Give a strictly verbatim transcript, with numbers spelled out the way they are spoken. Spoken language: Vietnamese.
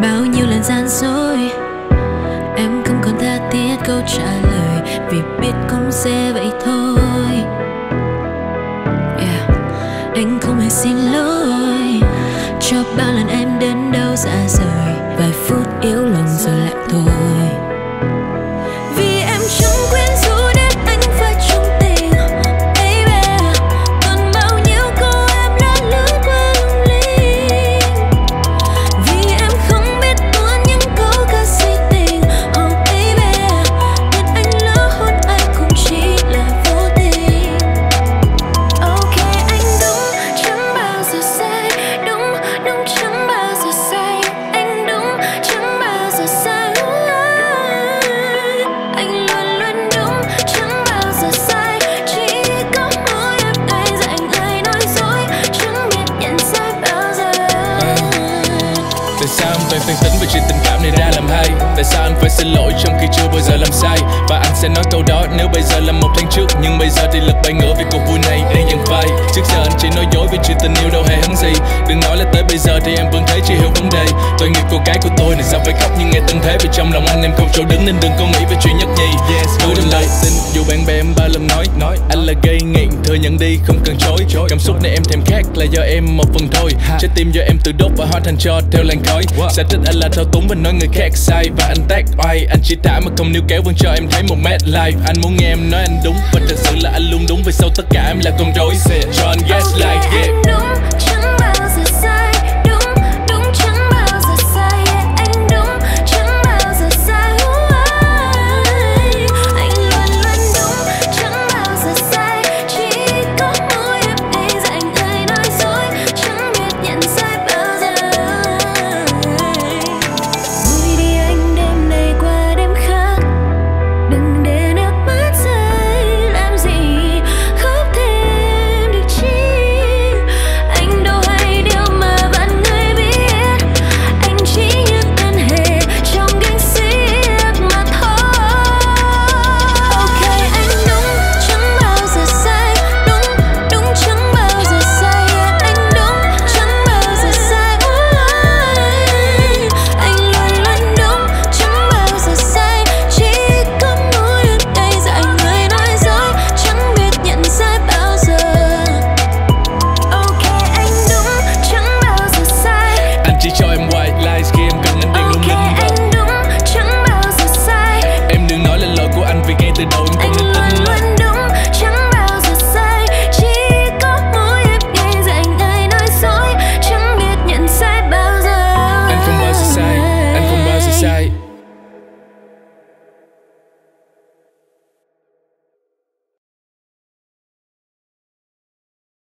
Bao nhiêu lần gian dối, em không còn tha thiết câu trả lời, vì biết cũng sẽ vậy thôi. Yeah. Anh không hề xin lỗi cho bao lần em đến đâu xa rời, vài phút yếu lòng rồi lại thôi. Vì em chẳng quyến rũ đến anh phải chung tình, baby. Còn bao nhiêu câu em đã lướt qua lung linh, vì em không biết tuôn những câu ca si tình. Oh baby, biết anh lỡ hôn ai cũng chỉ là vô tình. Ok anh đúng, chẳng bao giờ sai. Đúng, đúng chẳng bao giờ sai. Anh đúng, chẳng bao giờ sai. Anh luôn luôn đúng, chẳng bao giờ sai. Chỉ có mỗi em đây dành lời nói dối, chẳng biết nhận sai bao giờ. Tại sao anh toàn phân tính về chuyện tình cảm này ra làm hay? Tại sao anh phải xin lỗi trong khi chưa bao giờ làm sai? Và anh sẽ nói câu đó nếu bây giờ là một tháng trước, nhưng bây giờ thì lực bay ngửa vì cuộc vui này đang dần phai. Trước giờ anh chỉ nói dối vì chuyện tình yêu đâu hề hấn gì. Đừng nói là tới bây giờ thì em vẫn thấy chưa hiểu vấn đề. Tội nghiệp cô gái của tôi này sao phải khóc nhưng nghe tân thế, vì trong lòng anh em không chỗ đứng nên đừng có nghĩ về chuyện nhất nhì. Yes, cứ đừng lời tin dù bạn bè em ba lần nói nói anh là gây nghiện, thừa nhận đi không cần chối. Cảm xúc này em thèm khát là do em một phần thôi, trái tim do em tự đốt và hóa thành cho theo làn khói. Sẽ thích anh là thao túng và nói người khác sai, và anh tác oai. Anh chỉ thả mà không níu kéo vẫn cho em thấy một mét live. Anh muốn nghe em nói anh đúng và thật sự là anh luôn đúng, vì sau tất cả em là con rối. Cho anh gaslight, yeah. Anh đúng, chẳng bao giờ sai. Đúng, đúng chẳng bao giờ sai. Anh đúng, chẳng bao giờ sai. Anh luôn luôn đúng, chẳng bao giờ sai. Chỉ có mỗi em đây dành lời nói dối, chẳng biết nhận sai bao giờ. Vui đi anh đêm này qua đêm khác, đừng để nước mắt rơi. Làm gì khóc thêm được chi? Anh đâu hay điều mà bạn người biết, anh chỉ như tên hề trong gánh xiếc mà thôi. Ok anh đúng, chẳng bao giờ sai. Đúng, đúng chẳng bao giờ sai. Anh đúng, chẳng bao giờ sai. Anh luôn luôn đúng, chẳng bao giờ sai. Chỉ có mỗi em đây dành lời nói dối, chẳng biết nhận sai bao giờ. Ok anh đúng, chẳng bao giờ sai. Anh chỉ cho em white lies khi em cần anh đang lung Ok linh. anh đúng, chẳng bao giờ sai. Em đừng nói là lỗi của anh vì ngay từ đầu em không